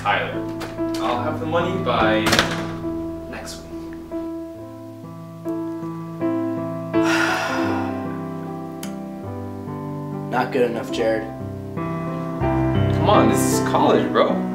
Tyler. I'll have the money by next week. Not good enough, Jared. Come on, this is college, bro.